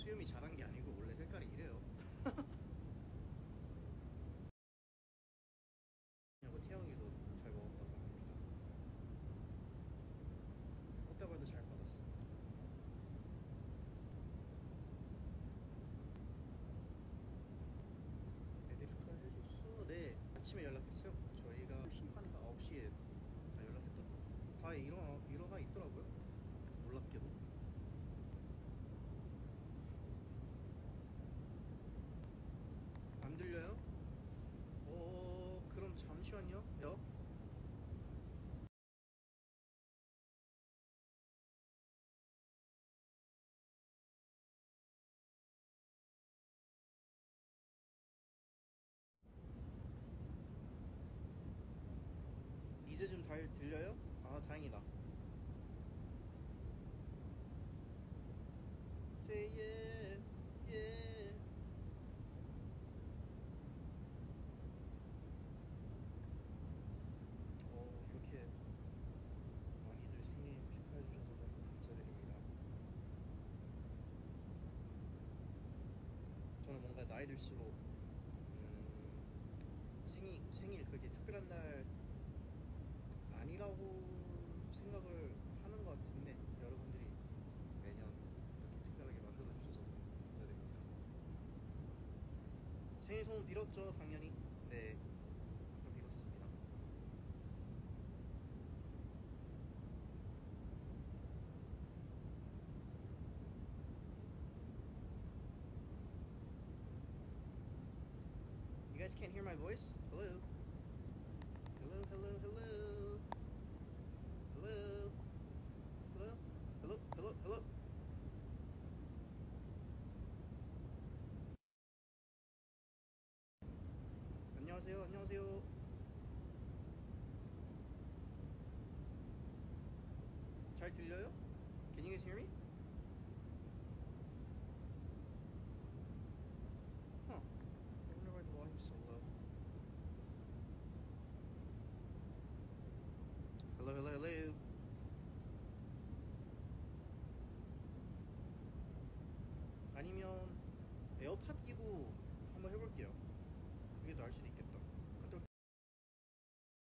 수염이 자란 게 아니고 원래 색깔이 이래요. 그리고 태영이도 잘 먹었다고 합니다. 꽃다발도 잘 받았습니다. 애들 축하해줬어. 네, 아침에 연락했어요. 저희가 심판 9시에 다 연락했던 다 일어나 있더라고요. 놀랍게도. 안 들려요? 그럼 잠시만요. 이제 좀 잘 들려요? 아, 다행이다. Say yeah, yeah. 이렇게 많이들 생일 축하해 주셔서 너무 감사드립니다. 저는 뭔가 나이 들수록 생일 그렇게 특별한 날 아니라고 생각을 하는 것 같은데 여러분들이 매년 이렇게 특별하게 만들어 주셔서 너무 감사드립니다. 생일 소원 빌었죠, 당연히. 네, 또 빌었습니다. You guys can't hear my voice? Hello? Hello, hello, hello? Hello? Hello? Hello? Hello? Hello? 안녕하세요, 안녕하세요. 잘 들려요?